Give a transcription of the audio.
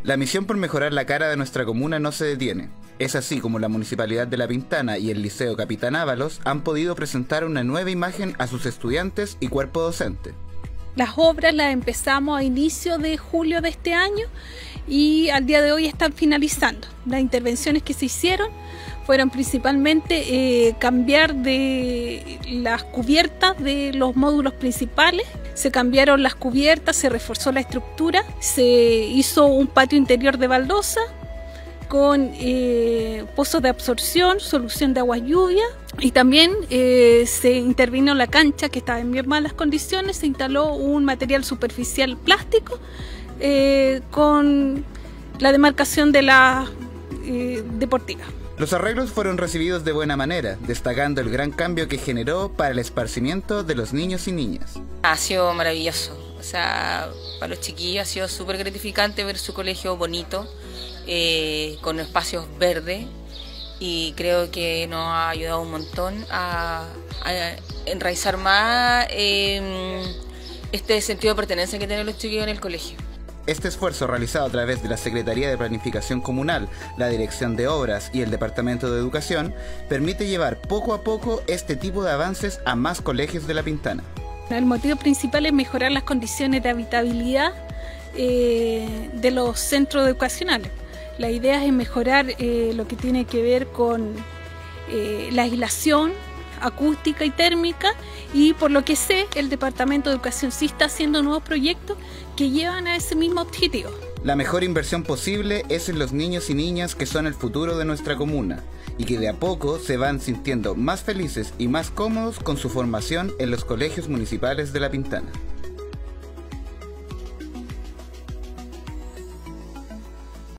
La misión por mejorar la cara de nuestra comuna no se detiene. Es así como la Municipalidad de La Pintana y el Liceo Capitán Ábalos han podido presentar una nueva imagen a sus estudiantes y cuerpo docente. Las obras las empezamos a inicio de julio de este año y al día de hoy están finalizando. Las intervenciones que se hicieron fueron principalmente cambiar de las cubiertas de los módulos principales. Se cambiaron las cubiertas, se reforzó la estructura, se hizo un patio interior de baldosa con pozos de absorción, solución de agua lluvia, y también se intervino en la cancha que estaba en bien malas condiciones, se instaló un material superficial plástico con la demarcación de la deportiva. Los arreglos fueron recibidos de buena manera, destacando el gran cambio que generó para el esparcimiento de los niños y niñas. Ha sido maravilloso, o sea, para los chiquillos ha sido súper gratificante ver su colegio bonito, con espacios verdes, y creo que nos ha ayudado un montón a enraizar más este sentido de pertenencia que tienen los chiquillos en el colegio. Este esfuerzo realizado a través de la Secretaría de Planificación Comunal, la Dirección de Obras y el Departamento de Educación permite llevar poco a poco este tipo de avances a más colegios de La Pintana. El motivo principal es mejorar las condiciones de habitabilidad de los centros educacionales. La idea es mejorar lo que tiene que ver con la aislación acústica y térmica, y por lo que sé, el Departamento de Educación sí está haciendo nuevos proyectos que llevan a ese mismo objetivo. La mejor inversión posible es en los niños y niñas que son el futuro de nuestra comuna y que de a poco se van sintiendo más felices y más cómodos con su formación en los colegios municipales de La Pintana.